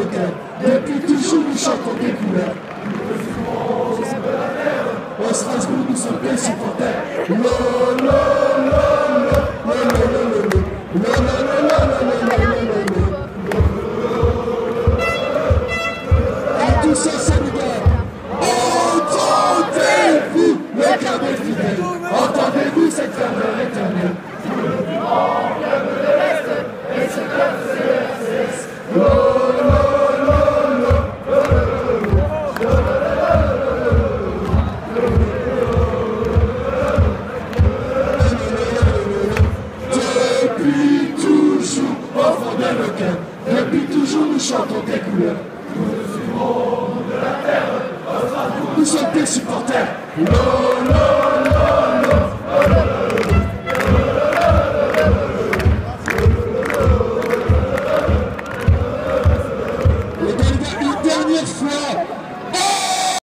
requins. Depuis toujours nous chantons des couleurs. Au Strasbourg nous sommes des supporters. À tous ces Sénégal, entendez-vous le cœur des fidèles, entendez-vous cette ferveur éternelle. Depuis toujours, au fond de nos cœurs, depuis toujours nous chantons tes couleurs.